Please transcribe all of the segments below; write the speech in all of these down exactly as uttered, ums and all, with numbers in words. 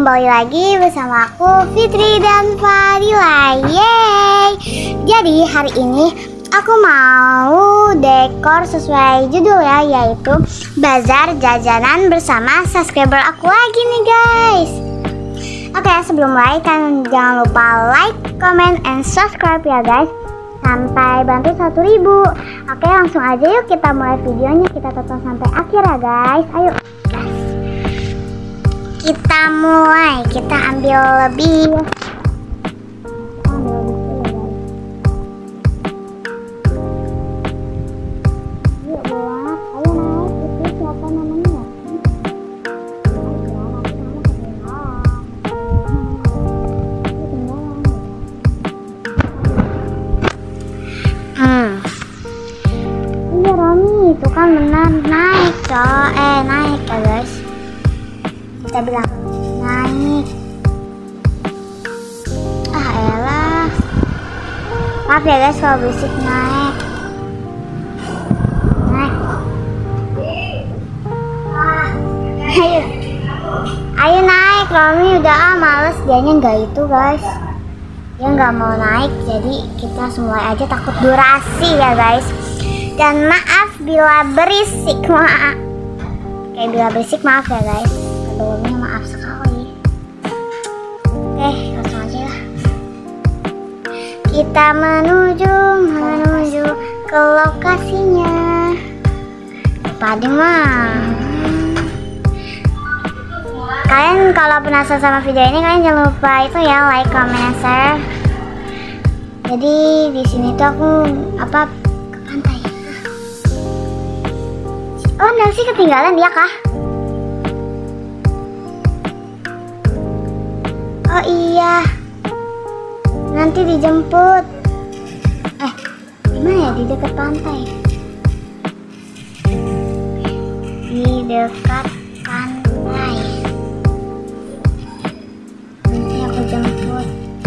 kembali lagi bersama aku Fitri dan Fadila. Yeay. Jadi hari ini aku mau dekor sesuai judul ya, yaitu bazar jajanan bersama subscriber aku lagi nih guys. Oke, sebelum mulai kan jangan lupa like, comment, and subscribe ya guys, sampai bantu satu ribu. Oke, langsung aja yuk kita mulai videonya, kita tonton sampai akhir ya guys. Ayo kita mulai, kita ambil lebih hmm iya Romi, itu kan benar naik coy, eh naik ya guys, kita bilang naik. Ah elah, maaf ya guys kalau berisik. Naik naik ah, ayo ayo naik. Romi udah ah males, dianya nggak itu guys, dia nggak mau naik, jadi kita semua aja, takut durasi ya guys. Dan maaf bila berisik, maaf kayak bila berisik maaf ya guys, sebelumnya maaf sekali. Oke, langsung aja lah. Kita menuju menuju ke lokasinya. Padi mah. Kalian kalau penasaran sama video ini, kalian jangan lupa itu ya, like, comment, and share. Jadi di sini tuh aku apa ke pantai. Oh, Nancy ketinggalan ya kah? Oh iya, nanti dijemput. Eh, gimana ya, di dekat pantai? Di dekat pantai. Nanti aku jemput.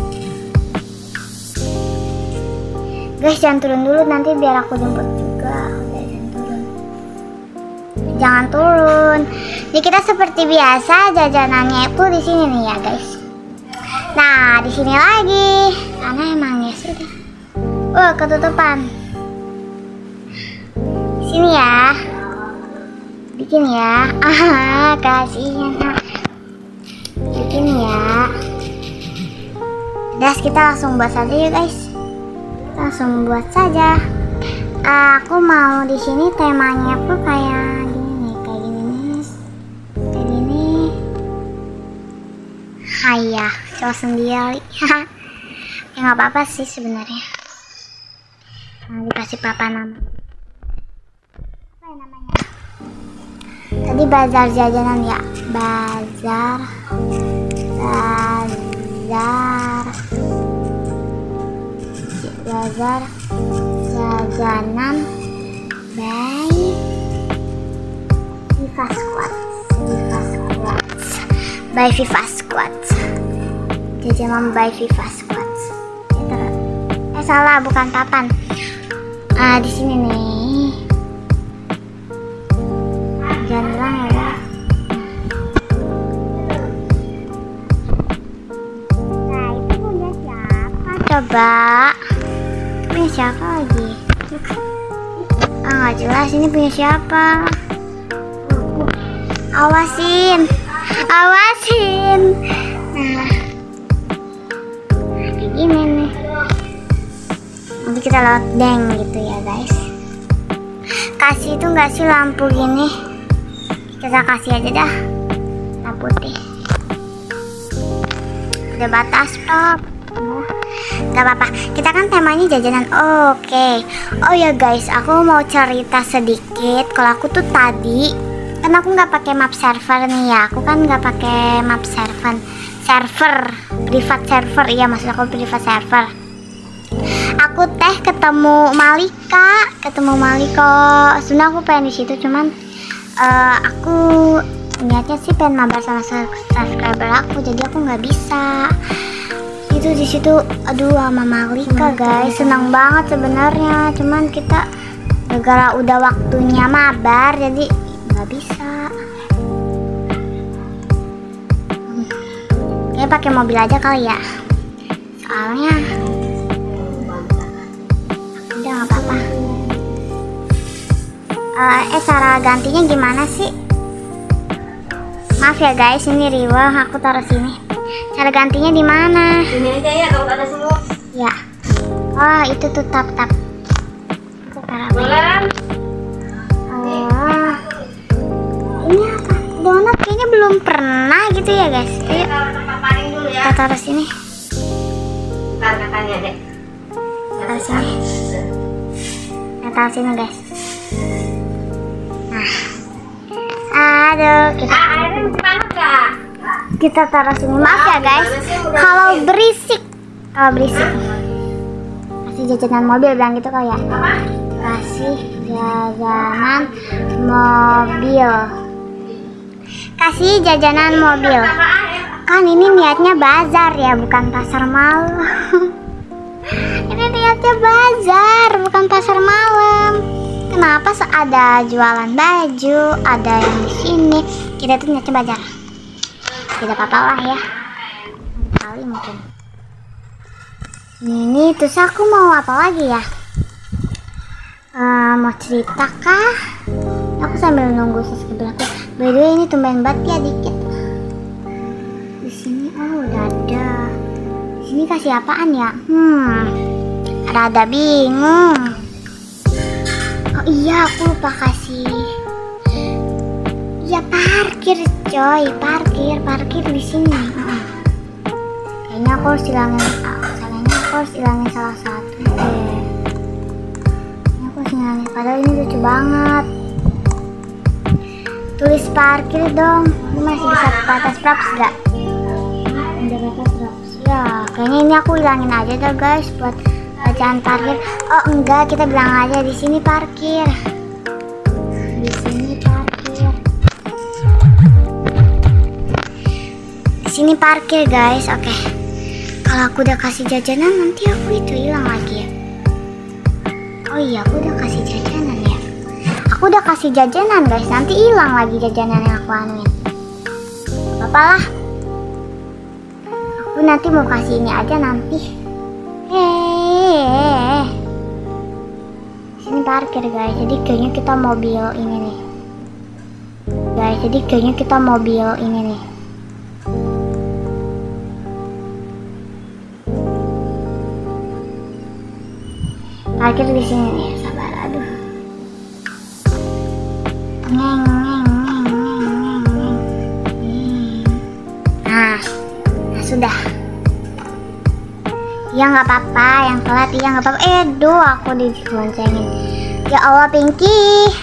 Guys, jangan turun dulu, nanti biar aku jemput juga. Udah, jangan turun. Jangan turun. Jadi kita seperti biasa jajanannya itu di sini nih ya guys. Nah, di sini lagi, karena emang ya sudah. Oh, ketutupan. Sini ya, bikin ya. Ah, kasihan. Bikin ya. Udah, kita langsung buat saja ya guys. Langsung buat saja. Aku mau di sini temanya tuh kayak gini nih, kayak gini nih, kayak gini. Hayah. Sendiri ya nggak apa-apa sih sebenarnya. Nah, dikasih papa nama apa ya namanya, tadi bazar jajanan ya, bazar bazar bazar jajanan by Viva Squad, Viva Squad by Viva Squad, jajanan by Viva Squad. Eh salah, bukan papan. Ah, di sini nih. Jangan bilang ya. Nah, itu punya siapa? Coba. Punya siapa lagi? Ah, nggak jelas ini punya siapa. Awasin. Awasin. Nah. Ini nih, nanti kita loading gitu ya guys. Kasih itu nggak sih lampu gini, kita kasih aja dah lampu putih. Udah batas stop, nggak apa-apa, kita kan temanya jajanan. Oh, oke okay. Oh ya guys, aku mau cerita sedikit. Kalau aku tuh tadi kan aku nggak pakai map server nih ya, aku kan nggak pakai map server server privat server, iya maksud aku privat server. Aku teh ketemu Malika, ketemu Malika. Sebenarnya aku pengen di situ, cuman uh, aku niatnya sih pengen mabar sama subscriber aku, jadi aku nggak bisa. Itu di situ, aduh sama Malika guys, senang banget sebenarnya, cuman kita gara-gara udah waktunya mabar jadi nggak bisa. Ini pakai mobil aja kali ya. Soalnya udah nggak apa-apa. Uh, eh cara gantinya gimana sih? Maaf ya guys, ini riwah aku taruh sini. Cara gantinya di mana? Ini aja ya kalau ada semua. Ya. Oh, itu tuh tap tap. Itu cara Boleh. Oh. Ini apa? Donat kayaknya belum pernah gitu ya guys. Ayo Tempat paling dulu ya. kita taruh sini. Ntar katanya deh. Taruh sini. Kita taruh sini guys. Nah. Aduh, kita Ah, airnya masih panas kak? kita taruh sini. Maaf ya guys, kalau berisik, kalau berisik. Kasih jajanan mobil bilang gitu kali ya. Apa? Kasih jajanan mobil. Kasih jajanan mobil. Kan ini niatnya bazar ya, bukan pasar malam. Ini niatnya bazar, bukan pasar malam. Kenapa ada jualan baju, ada yang di sini? Kita tuh niatnya bazar. Tidak apa-apa lah ya. Kali mungkin. Ini terus aku mau apa lagi ya? Uh, mau cerita kah? Aku sambil nunggu subscriber aku. By the way ini tumben banget ya dikit. Di sini oh udah ada. Di sini kasih apaan ya? Hmm, rada bingung. Oh iya aku lupa kasih. Ya parkir coy, parkir, parkir di sini. Uh. Kayaknya aku harus hilangin, ah, kayaknya aku harus hilangin salah satu deh. Ini aku harus hilangin, padahal ini lucu banget. Tulis parkir dong. Ini masih bisa batas props gak? Ada batas props. Ya, kayaknya ini aku hilangin aja deh guys buat bacaan parkir. Oh enggak, kita bilang aja di sini parkir. Di sini parkir. Di sini parkir guys. Oke. Okay. Kalau aku udah kasih jajanan nanti aku itu hilang lagi ya. Oh iya, aku udah kasih jajanan ya. Aku udah kasih jajanan guys, nanti hilang lagi jajanan yang aku anuin. Apa lah. Aku nanti mau kasih ini aja nanti. Hehehe. Sini parkir guys. Jadi kayaknya kita mobil ini nih. Guys, jadi kayaknya kita mobil ini nih. Parkir di sini nih, sabar, aduh. Ngeng, ngeng, ngeng, ngeng, ngeng, ngeng. Nah, nah sudah. Ya nggak apa-apa, yang telat ya nggak apa-apa. Eh, duh, aku digoncengin. Ya Allah, Pinky.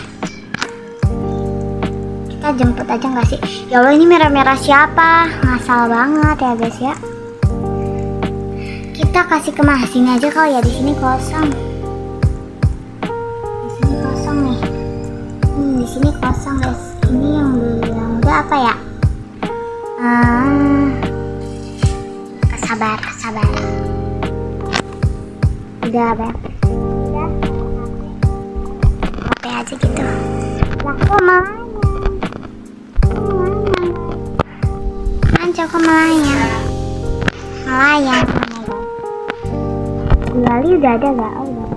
Kita jemput aja nggak sih? Ya Allah, ini merah-merah siapa? Ngasal banget ya guys ya. Kita kasih ke mana sini aja kali ya, di sini kosong. Nih, hmm, di sini kosong guys. Ini yang belum udah apa ya? Ah, sabar, sabar. Udah apa? Udah. Oke aja gitu. Lah kok melayang? Anjir kok melayang? Melayang. Gulali udah ada gak? Oh, udah.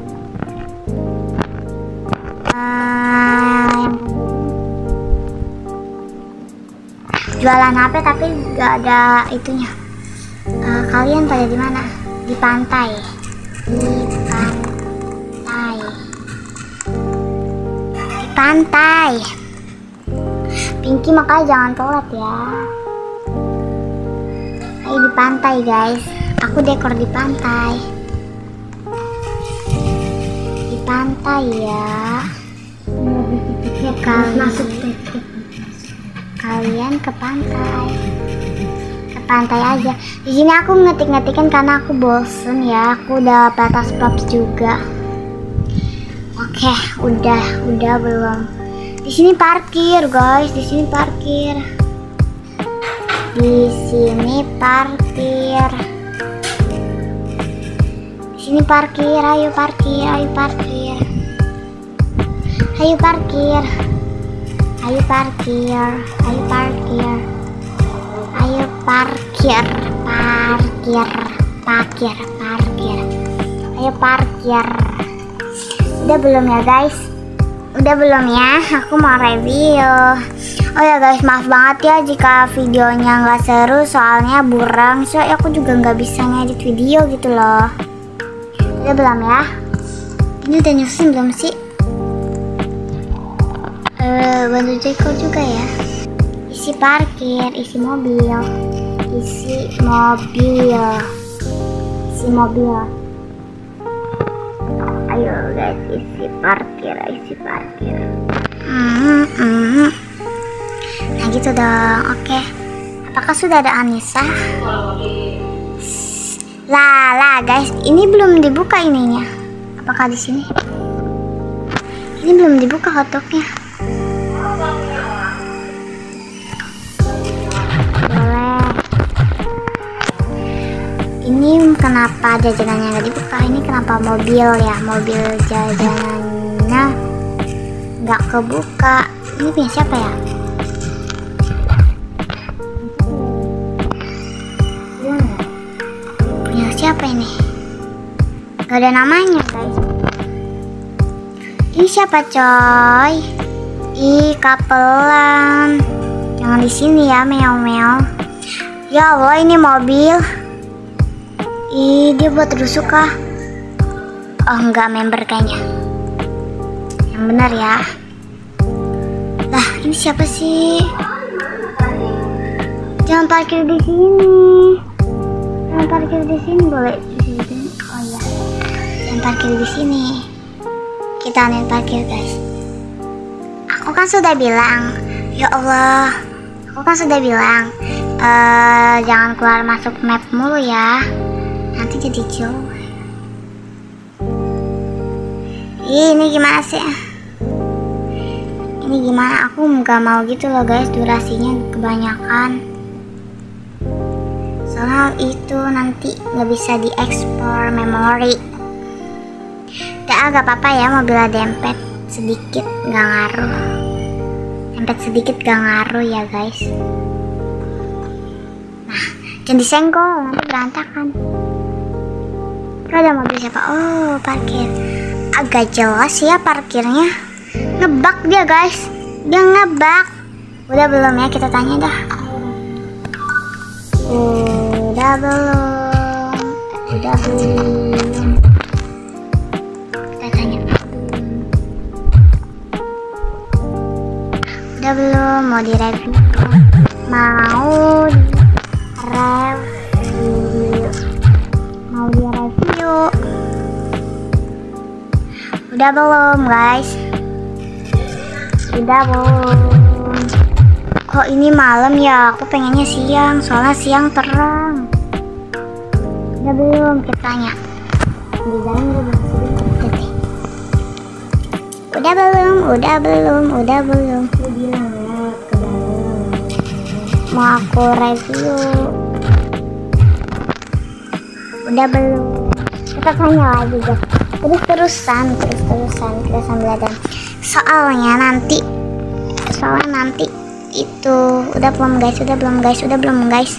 Jualan H P tapi gak ada itunya. Uh, kalian pada di mana? Di pantai. Di pantai. Di pantai. Pinky makanya jangan telat ya. Ayo di pantai guys. Aku dekor di pantai. Di pantai ya. Kalian masuk kalian ke pantai, ke pantai aja. Di sini aku ngetik-ngetikin karena aku bosen ya. Aku udah batas props juga. Oke, udah, udah belum. Di sini parkir guys, di sini parkir. Di sini parkir. Di sini parkir, ayo parkir, ayo parkir. Ayo parkir. Ayo parkir. Ayo parkir. Ayo parkir. parkir, parkir, parkir. Ayo parkir. Udah belum ya guys? Udah belum ya? Aku mau review. Oh ya guys, maaf banget ya jika videonya nggak seru, soalnya burang. So aku juga nggak bisa ngedit video gitu loh. Udah belum ya? Ini udah nyusun belum sih? Eh, bantu Jeko juga ya. Isi parkir, isi mobil, isi mobil, isi mobil. Ayo guys, isi parkir, isi parkir. Hmm, hmm. Nah gitu dong, oke. Apakah sudah ada Anissa? Lah, lah guys, ini belum dibuka ininya. Apakah di sini? Ini belum dibuka hotdognya. Ini kenapa jajanannya nggak dibuka? Ini kenapa mobil ya? Mobil jajanannya nggak kebuka. Ini punya siapa ya? Punya siapa ini? Gak ada namanya guys. Ini siapa coy? Ih, kapelan. Jangan di sini ya, meow-meow. Ya Allah, ini mobil. Ih, dia buat rusuk kah? Oh, enggak, member kayaknya. Yang benar ya. Lah, ini siapa sih? Jangan parkir di sini. Jangan parkir di sini, boleh di sini. Oh iya. Jangan parkir di sini. Kita anin parkir, guys. Aku kan sudah bilang, ya Allah. Aku kan sudah bilang, uh, jangan keluar masuk map mulu ya. Nanti jadi jauh. Ih, ini gimana sih? Ini gimana? Aku nggak mau gitu loh guys, durasinya kebanyakan. Soalnya itu nanti nggak bisa diekspor memori. Udah, agak apa-apa ya, mobilnya dempet sedikit nggak ngaruh. Dempet sedikit gak ngaruh ya guys. Nah, jangan disenggol, nanti berantakan. Itu ada mobil siapa? Oh, parkir. Agak jelas ya parkirnya. Ngebak dia guys. Dia ngebak. Udah belum ya? Kita tanya dah. Udah belum? Udah belum? Kita tanya. Udah belum? Mau direview? Mau direview? Mau direview? Udah belum guys? Udah belum? Kok ini malam ya? Aku pengennya siang, soalnya siang terang. Udah belum? Kita tanya. Di dalam udah belum? Udah belum? Udah belum? Udah belum? Aku bilang ya, ke dalam. Mau aku review. Udah belum? Kita tanya lagi guys. Terus-terusan, terus-terusan kita sambil ada. Soalnya nanti, soalnya nanti itu udah belum guys? Udah belum guys? Udah belum guys?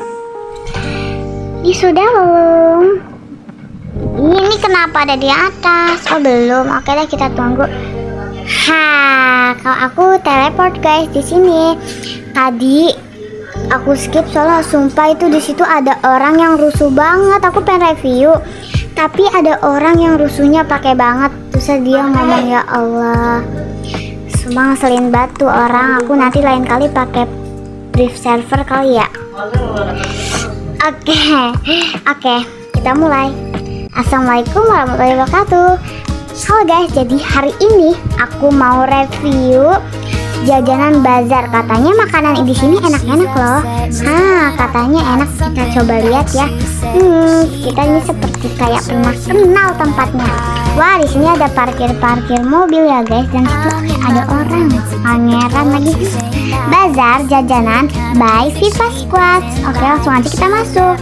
Ini sudah belum? Ini kenapa ada di atas? Oh belum. Oke deh, kita tunggu. Ha, kalau aku teleport guys di sini. Tadi aku skip soalnya sumpah itu di situ ada orang yang rusuh banget. Aku pengen review, tapi ada orang yang rusuhnya pakai banget. Terus dia ngomong ya Allah. Sumpah ngeselin batu orang. Aku nanti lain kali pakai brief server kali ya. Oke, oke, kita mulai. Assalamualaikum warahmatullahi wabarakatuh. Halo guys, jadi hari ini aku mau review jajanan bazar. Katanya makanan di sini enak-enak loh. Hah, katanya enak. Kita coba lihat ya. Hmm, kita ini seperti kayak pernah kenal tempatnya. Wah, di sini ada parkir-parkir mobil ya guys, dan situ ada orang pangeran lagi. Bazar jajanan by Viva Squad. Oke, langsung aja kita masuk.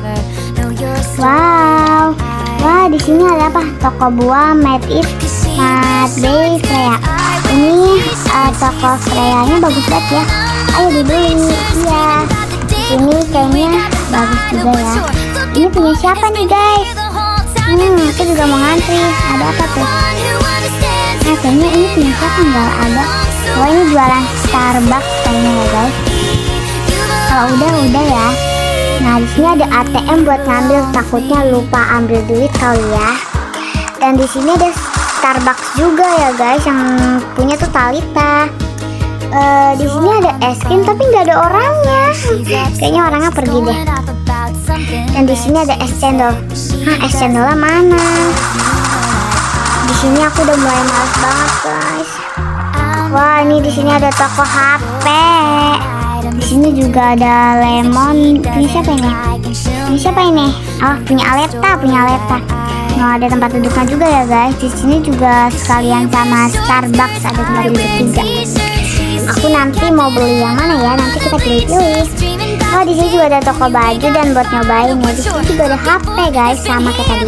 Wow. Wah, di sini ada apa? Toko buah, Made It, Made by Freya. Ini uh, toko Freya-nya bagus banget ya. Ayo dibeli. Iya. Di sini kayaknya bagus juga ya. Ini punya siapa nih guys? Hmm, aku juga mau ngantri. Ada apa tuh? Nah, kayaknya ini punya siapa? Nggak ada. Oh, ini jualan Starbucks kayaknya ya guys. Kalau udah udah ya. Nah, di sini ada A T M buat ngambil. Takutnya lupa ambil duit kali ya. Dan di sini ada Starbucks juga ya guys, yang punya tuh Talita. Uh, di sini ada es krim tapi nggak ada orangnya. Kayaknya orangnya pergi deh. Dan di sini ada es cendol. Hah, es cendolnya mana? Di sini aku udah mulai males banget guys. Wah, ini di sini ada toko H P. Di sini juga ada lemon. Ini siapa ini? Ini siapa ini? Oh, punya Aleta, punya Aleta. Nah, ada tempat duduknya juga ya guys. Di sini juga sekalian sama Starbucks ada tempat duduk juga. Aku nanti mau beli yang mana ya? Nanti kita pilih-pilih. Oh, di sini juga ada toko baju dan buat nyobain ya. Di sini juga ada H P guys, sama kayak tadi.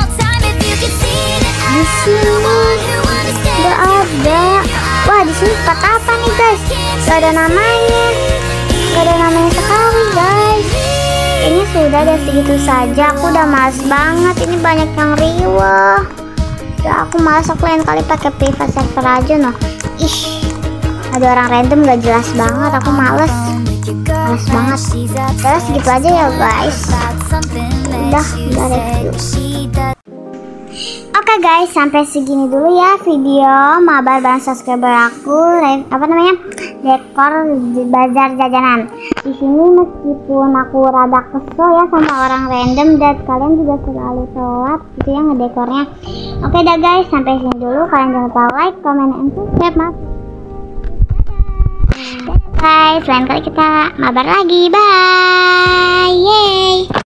Di sini nggak ada. Wah, di sini tempat apa nih guys? Gak ada namanya. Gak ada namanya sekali guys. Ini sudah ada segitu saja. Aku udah males banget. Ini banyak yang riweh. Ya, aku males. Aku lain kali pakai private server aja noh. Ih, ada orang random gak jelas banget. Aku males. Males banget. Terus gitu aja ya guys. Udah, udah review. Oke guys, sampai segini dulu ya video mabar bareng subscriber aku, apa namanya, dekor bazar jajanan. Di sini meskipun aku rada kesel ya sama orang random dan kalian juga selalu telat gitu ya ngedekornya. Oke dah guys, sampai sini dulu. Kalian jangan lupa like, comment, and subscribe mas. Dadah guys, lain kali kita mabar lagi. Bye. Yeay.